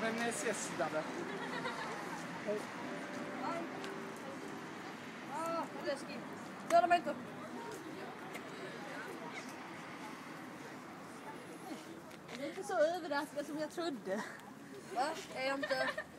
Men ses, Dabbe. Läskigt. Döda mig inte. Jag är inte så överraskad som jag trodde. Va? Är jag inte...